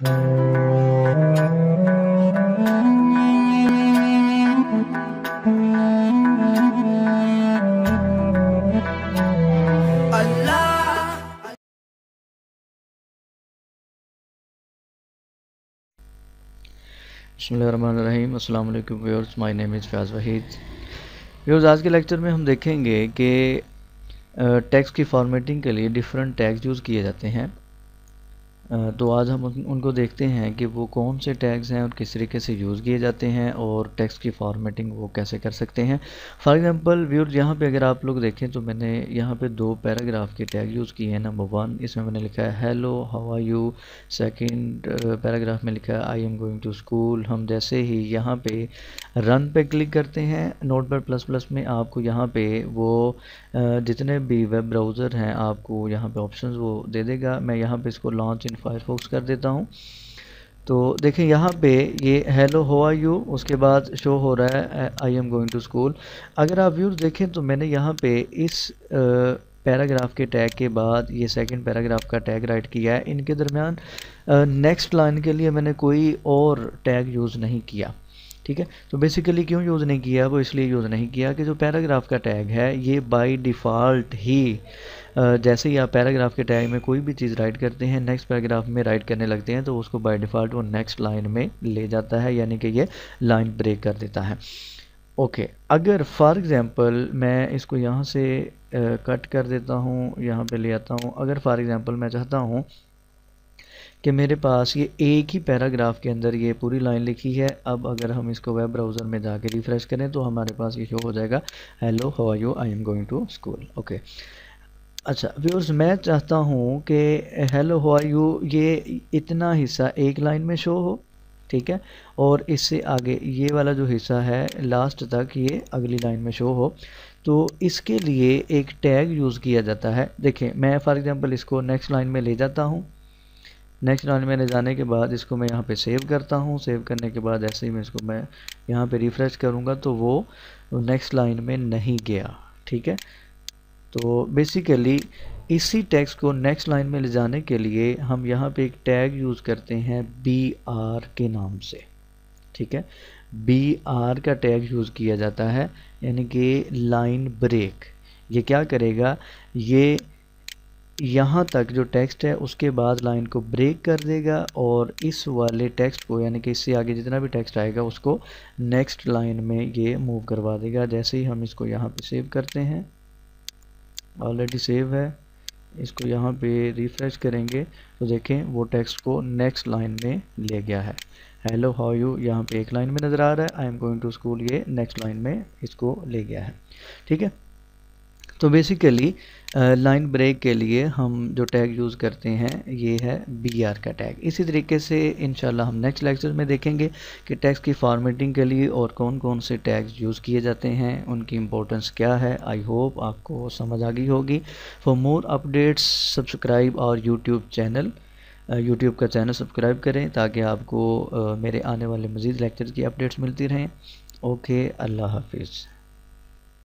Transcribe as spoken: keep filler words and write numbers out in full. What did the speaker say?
बिस्मिल्लाहिर्रहमानिर्रहीम। अस्सलाम वालेकुम viewers, my name is Fayaz Waheed. Viewers, आज के लेक्चर में हम देखेंगे कि टैग्स की फॉर्मेटिंग के लिए डिफरेंट टैग्स यूज़ किए जाते हैं। तो आज हम उन, उनको देखते हैं कि वो कौन से टैग्स हैं और किस तरीके से यूज़ किए जाते हैं और टैग्स की फॉर्मेटिंग वो कैसे कर सकते हैं। फॉर एग्जांपल व्यूअर्स, यहाँ पे अगर आप लोग देखें तो मैंने यहाँ पे दो पैराग्राफ के टैग यूज़ किए हैं। नंबर वन, इसमें मैंने लिखा है hello how are you. Second paragraph में लिखा है I am going to school. हम जैसे ही यहाँ पे रन पे क्लिक करते हैं नोटपैड प्लस प्लस में, आपको यहाँ पे वो जितने भी वेब ब्राउज़र हैं आपको यहाँ पे ऑप्शंस वो दे देगा। मैं यहाँ पे इसको लॉन्च इन फायरफॉक्स कर देता हूँ। तो देखें यहाँ पे ये हेलो हाउ आर यू, उसके बाद शो हो रहा है I am going to school. अगर आप व्यूअर्स देखें तो मैंने यहाँ पे इस पैराग्राफ के टैग के बाद ये सेकंड पैराग्राफ का टैग राइट किया है। इनके दरमियान नेक्स्ट लाइन के लिए मैंने कोई और टैग यूज़ नहीं किया। ठीक है, तो बेसिकली क्यों यूज़ नहीं किया, वो इसलिए यूज़ नहीं किया कि जो पैराग्राफ का टैग है ये बाय डिफ़ॉल्ट ही जैसे ही आप पैराग्राफ के टैग में कोई भी चीज़ राइट करते हैं, नेक्स्ट पैराग्राफ में राइट करने लगते हैं, तो उसको बाय डिफ़ॉल्ट वो नेक्स्ट लाइन में ले जाता है, यानी कि ये लाइन ब्रेक कर देता है। ओके, अगर फॉर एग्ज़ाम्पल मैं इसको यहाँ से कट कर देता हूँ, यहाँ पे ले आता हूँ। अगर फॉर एग्ज़ाम्पल मैं चाहता हूँ कि मेरे पास ये एक ही पैराग्राफ के अंदर ये पूरी लाइन लिखी है, अब अगर हम इसको वेब ब्राउज़र में जाके रिफ़्रेश करें तो हमारे पास ये शो हो जाएगा hello how are you I am going to school. Okay, अच्छा व्यूअर्स, मैं चाहता हूँ कि हेलो हाउ आर यू ये इतना हिस्सा एक लाइन में शो हो, ठीक है, और इससे आगे ये वाला जो हिस्सा है लास्ट तक ये अगली लाइन में शो हो। तो इसके लिए एक टैग यूज़ किया जाता है। देखें, मैं फॉर एग्ज़ाम्पल इसको नेक्स्ट लाइन में ले जाता हूँ। नेक्स्ट लाइन में ले जाने के बाद इसको मैं यहाँ पे सेव करता हूँ। सेव करने के बाद ऐसे ही मैं इसको मैं यहाँ पे रिफ़्रेश करूँगा तो वो नेक्स्ट लाइन में नहीं गया। ठीक है, तो बेसिकली इसी टेक्स्ट को नेक्स्ट लाइन में ले जाने के लिए हम यहाँ पे एक टैग यूज़ करते हैं बी आर के नाम से। ठीक है, बी आर का टैग यूज़ किया जाता है, यानी कि लाइन ब्रेक। ये क्या करेगा, ये यहाँ तक जो टेक्स्ट है उसके बाद लाइन को ब्रेक कर देगा और इस वाले टेक्स्ट को, यानी कि इससे आगे जितना भी टेक्स्ट आएगा उसको नेक्स्ट लाइन में ये मूव करवा देगा। जैसे ही हम इसको यहाँ पे सेव करते हैं, ऑलरेडी सेव है, इसको यहाँ पे रिफ़्रेश करेंगे तो देखें वो टेक्स्ट को नेक्स्ट लाइन में ले गया है। हेलो हाउ यू यहाँ पे एक लाइन में नज़र आ रहा है, I am going to school ये नेक्स्ट लाइन में इसको ले गया है। ठीक है, तो बेसिकली लाइन ब्रेक के लिए हम जो टैग यूज़ करते हैं ये है बी आर का टैग। इसी तरीके से इंशाल्लाह हम नेक्स्ट लेक्चर में देखेंगे कि टैग्स की फॉर्मेटिंग के लिए और कौन कौन से टैग्स यूज़ किए जाते हैं, उनकी इम्पोर्टेंस क्या है। आई होप आपको समझ आ गई होगी। फॉर मोर अपडेट्स सब्सक्राइब और यूट्यूब चैनल यूट्यूब का चैनल सब्सक्राइब करें ताकि आपको uh, मेरे आने वाले मज़ीद लेक्चर की अपडेट्स मिलती रहें। ओके, अल्लाह हाफिज़।